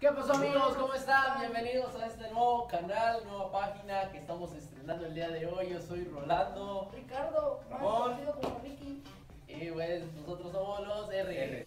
¿Qué pasó, amigos? ¿Cómo están? Bienvenidos a este nuevo canal, nueva página que estamos estrenando el día de hoy. Yo soy Rolando, Ricardo, más Ramón conocido como Ricky. y pues nosotros somos los R.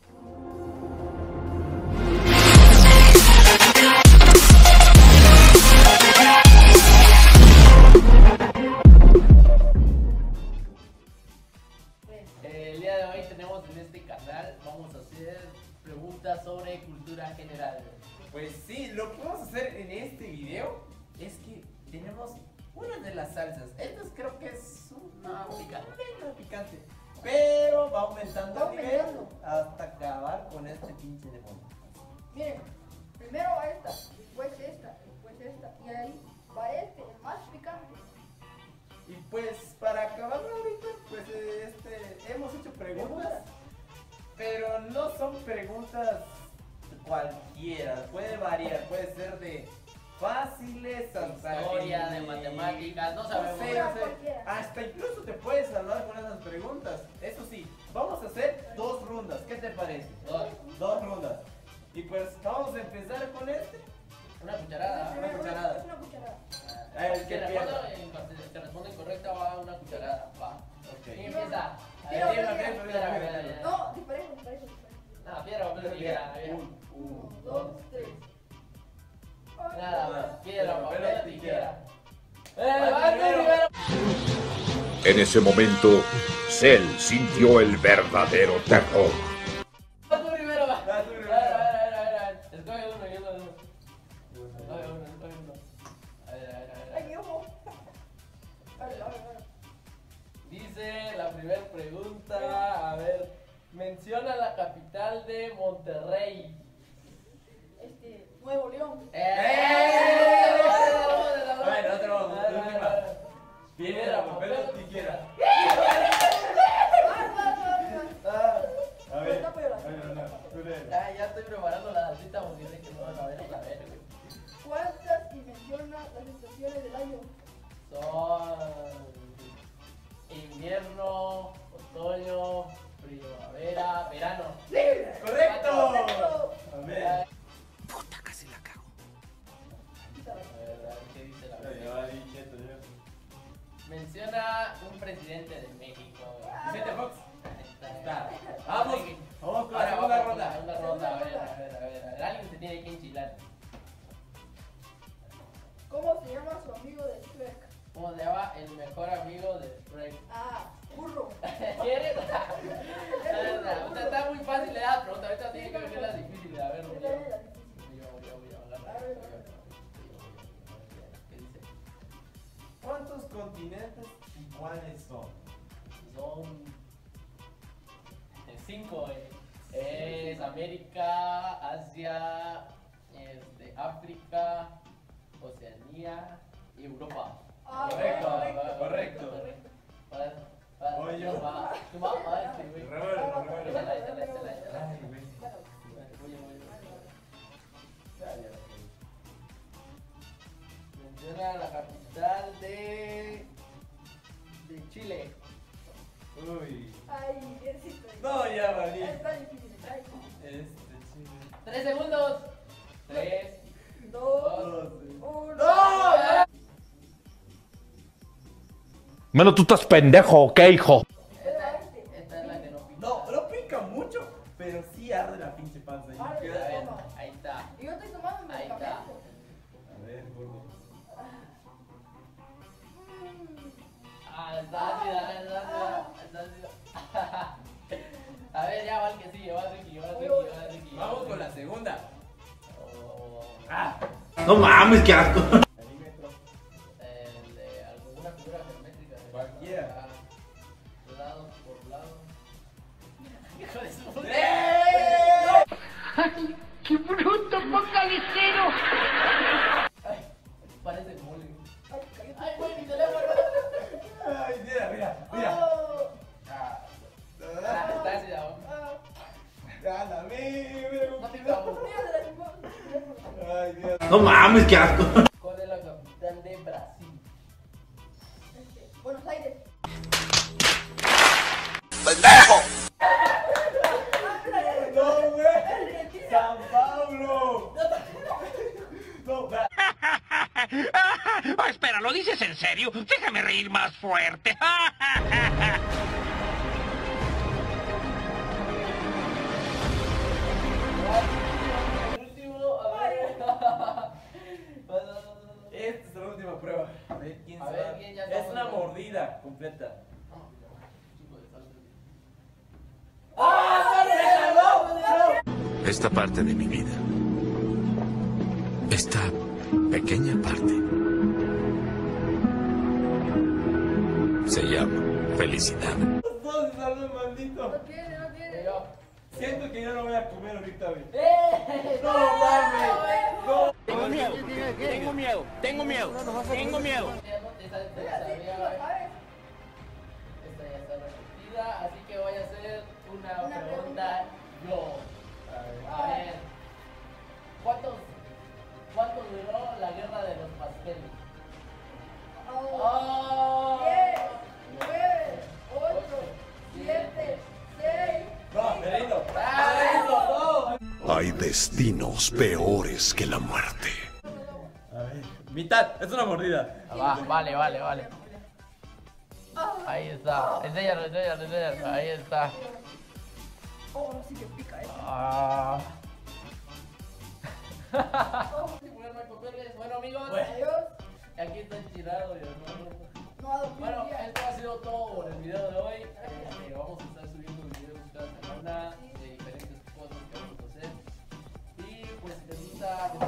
El día de hoy tenemos en este canal, vamos a hacer preguntas sobre cultura general. Pues sí, lo que vamos a hacer en este video es que tenemos una de las salsas. Esta creo que es una picante, pero va aumentando Va el nivel aumentando. hasta acabar con este pinche de fondo. Miren, primero va esta, después esta, y ahí va este, el más picante. Y pues para acabarlo ahorita, pues hemos hecho preguntas, pero no son preguntas cualquiera, puede variar, puede ser de fáciles hasta Historia, de matemáticas, no sabemos. No sé, hasta incluso te puedes salvar con esas preguntas. Eso sí, vamos a hacer 2 rondas, ¿qué te parece? Dos rondas. Y pues vamos a empezar con Una cucharada. Una cucharada. Es una cucharada. El que pierda. Que responde incorrecta va una cucharada. Va. Ok. ¿Quién empieza? A Piedra, ver, piedra, piedra. No, diferente. No, piedra, papel, tijera. 1, 2, 3. Nada más. Piedra, papel, Papel, tijera. tijera. ¡Va tú primero! En ese momento, Cell sintió el verdadero terror. Va tú primero, va. Va tú primero. A ver. Escoge uno, yo uno. Escoge uno. A ver. Ay, ojo. A ver. Dice la primera pregunta, a ver, menciona la capital de Monterrey. Nuevo León. Bueno, otra vamos, la última. Piedra, papel o tijera. A ver, Ya estoy preparando la salsita porque sé que no van a ver güey. ¿Cuántas y menciona las estaciones del año? Son invierno, otoño, primavera, verano. ¡Correcto! A ver. Puta, casi la cago. A ver, ¿qué dice la Ya, primera? ya, quieto, ya. Menciona un presidente de México. Vicente Fox. Ahí Está. está. Vamos con la Ahora segunda vamos con la ronda. segunda ronda. A ver. Alguien se tiene que enchilar. ¿Cómo se llama su amigo de Shrek? ¿Cómo se llama el mejor amigo de Shrek? Burro. ¿Quieres? Está muy fácil la pregunta. Ahorita tiene que venir la difícil. A ver, voy a agarrar. ¿Qué dice? ¿Cuántos continentes y cuáles son? Son 5. Es América, Asia, África, Oceanía y Europa. Correcto. Voy yo. Tu mamá, güey. Revuelvo. Échala. Ay, güey. Voy. Menciona la capital de Chile. Uy. Ay, Diosito. No, ya valí. Está difícil. 3 segundos. 3, 2, 2. 1. ¡No! Mano, tú estás pendejo, ¿ok, hijo? Esta es la que no pica. No pica mucho, pero sí arde la pinche panza. Arde. Queda- A ver, ahí está. Y yo estoy tomando Ahí está. medicamento. A ver, gordo. Está ácida. A ver, ya va el que sigue, va Ricky. Vamos con la segunda. Ah. No mames, qué asco. Alímetro. De alguna figura geométrica. Cualquiera. Lado por lado. Hijo de su puta. ¡Eh! ¡Qué bruto focalicero! Ay, parece mole. Ay, cállate. Ay, güey, mi teléfono. Ay, mira. Está ácida. Gana, mira No cómo pica. Mira, de la limón. Ay, Dios. No mames, qué asco. ¿Cuál es la capital de Brasil? Buenos Aires. ¡Pendejo! No, güey. San Pablo. ¿lo dices en serio? Déjame reír más fuerte. El último, a ver. Esta es la última prueba. A ver quién A se ver va. quién ya Es estamos una viendo. mordida completa. Esta parte de mi vida, esta pequeña parte, se llama felicidad. Todos se salven, maldito. No tiene, no tiene. Siento que yo no voy a comer ahorita, güey. ¡No mames! ¡No! Tengo miedo, tengo miedo, tengo miedo, tengo miedo. Esta Mira, sí, tú lo sabes. ya está repetida, así que voy a hacer una pregunta yo. A ver, ¿cuánto duró la guerra de los pasteles? Oh. 10, 9, 8, 7, 6. No, me rindo. ¡No! Hay destinos peores que la muerte. A ver, mitad, es una mordida. Vale. Ahí está. Enséñalo. Ahí está. Oh, sí que pica, Ah. Bueno, hay papeles. Bueno, amigos, Adiós. aquí está enchilado, mi hermano. No ha dormido Bueno, un día. esto ha sido todo por el video de hoy. Vamos a estar subiendo videos cada semana de diferentes cosas que vamos a hacer. Y pues si les gusta